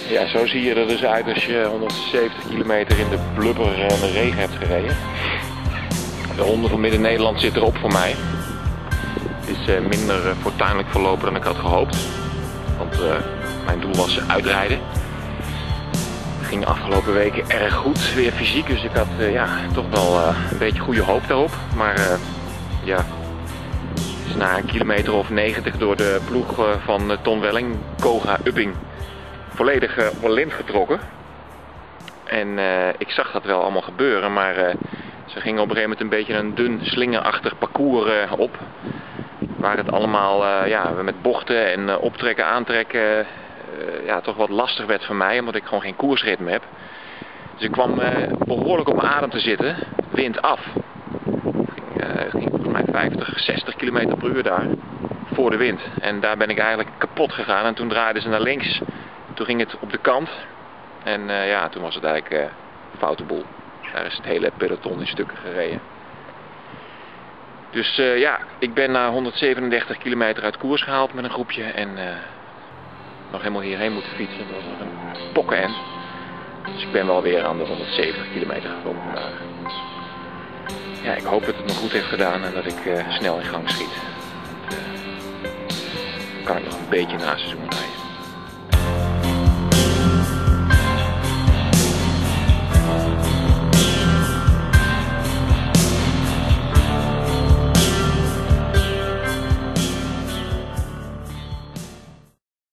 Ja, zo zie je er dus uit als je 170 kilometer in de blubber en de regen hebt gereden. De ronde van Midden-Nederland zit erop voor mij. Het is minder fortuinlijk verlopen dan ik had gehoopt. Want mijn doel was uitrijden. Het ging de afgelopen weken erg goed, weer fysiek. Dus ik had toch wel een beetje goede hoop daarop. Maar ja, is na een kilometer of 90 door de ploeg van Ton Welling, Koga Upping, volledig op een lint getrokken. En ik zag dat wel allemaal gebeuren, maar ze gingen op een gegeven moment een beetje een dun slingerachtig parcours op. Waar het allemaal met bochten en optrekken, aantrekken toch wat lastig werd voor mij, omdat ik gewoon geen koersritme heb. Dus ik kwam behoorlijk op mijn adem te zitten, wind af. Het ging volgens mij 50, 60 km per uur daar, voor de wind. En daar ben ik eigenlijk kapot gegaan en toen draaiden ze naar links. Toen ging het op de kant en toen was het eigenlijk een foute boel. Daar is het hele peloton in stukken gereden. Dus ik ben na 137 kilometer uit koers gehaald met een groepje en nog helemaal hierheen moeten fietsen. Dat was nog een pokkenend. Dus ik ben wel weer aan de 170 kilometer gekomen vandaag. Ja, ik hoop dat het me goed heeft gedaan en dat ik snel in gang schiet. Dan kan ik nog een beetje na seizoen rijden.